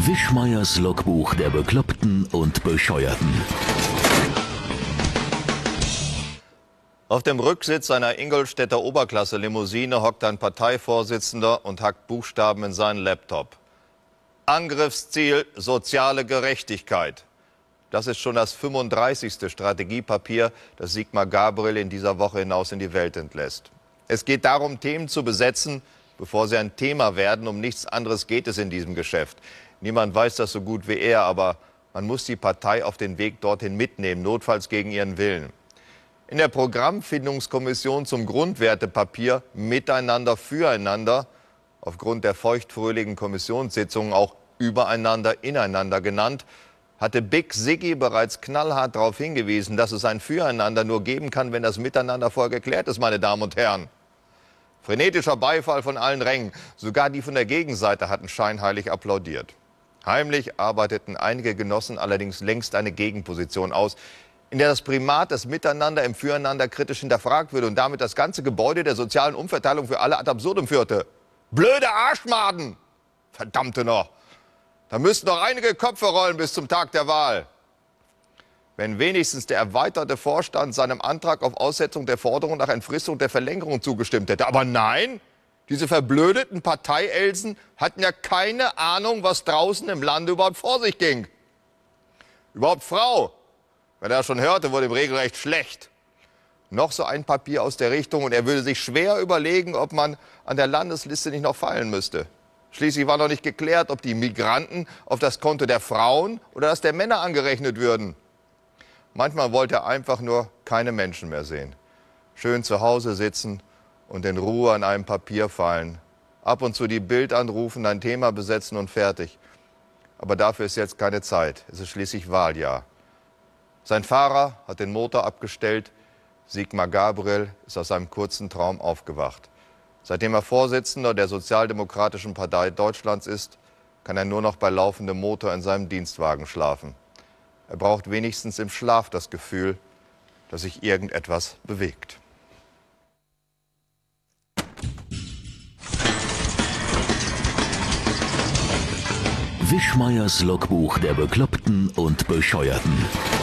Wischmeiers Logbuch der Bekloppten und Bescheuerten. Auf dem Rücksitz einer Ingolstädter Oberklasse-Limousine hockt ein Parteivorsitzender und hackt Buchstaben in seinen Laptop. Angriffsziel soziale Gerechtigkeit. Das ist schon das 35. Strategiepapier, das Sigmar Gabriel in dieser Woche hinaus in die Welt entlässt. Es geht darum, Themen zu besetzen, bevor sie ein Thema werden. Um nichts anderes geht es in diesem Geschäft. Niemand weiß das so gut wie er, aber man muss die Partei auf den Weg dorthin mitnehmen, notfalls gegen ihren Willen. In der Programmfindungskommission zum Grundwertepapier Miteinander, Füreinander, aufgrund der feuchtfröhlichen Kommissionssitzungen auch Übereinander, Ineinander genannt, hatte Big Siggi bereits knallhart darauf hingewiesen, dass es ein Füreinander nur geben kann, wenn das Miteinander vorher geklärt ist, meine Damen und Herren. Frenetischer Beifall von allen Rängen, sogar die von der Gegenseite hatten scheinheilig applaudiert. Heimlich arbeiteten einige Genossen allerdings längst eine Gegenposition aus, in der das Primat des Miteinander im Füreinander kritisch hinterfragt würde und damit das ganze Gebäude der sozialen Umverteilung für alle ad absurdum führte. Blöde Arschmaden! Verdammte noch! Da müssten noch einige Köpfe rollen bis zum Tag der Wahl. Wenn wenigstens der erweiterte Vorstand seinem Antrag auf Aussetzung der Forderung nach Entfristung der Verlängerung zugestimmt hätte. Aber nein, diese verblödeten Parteielsen hatten ja keine Ahnung, was draußen im Lande überhaupt vor sich ging. Überhaupt Frau, wenn er schon hörte, wurde ihm regelrecht schlecht. Noch so ein Papier aus der Richtung und er würde sich schwer überlegen, ob man an der Landesliste nicht noch fallen müsste. Schließlich war noch nicht geklärt, ob die Migranten auf das Konto der Frauen oder das der Männer angerechnet würden. Manchmal wollte er einfach nur keine Menschen mehr sehen. Schön zu Hause sitzen und in Ruhe an einem Papier feilen. Ab und zu die Bild anrufen, ein Thema besetzen und fertig. Aber dafür ist jetzt keine Zeit. Es ist schließlich Wahljahr. Sein Fahrer hat den Motor abgestellt. Sigmar Gabriel ist aus einem kurzen Traum aufgewacht. Seitdem er Vorsitzender der Sozialdemokratischen Partei Deutschlands ist, kann er nur noch bei laufendem Motor in seinem Dienstwagen schlafen. Er braucht wenigstens im Schlaf das Gefühl, dass sich irgendetwas bewegt. Wischmeiers Logbuch der Bekloppten und Bescheuerten.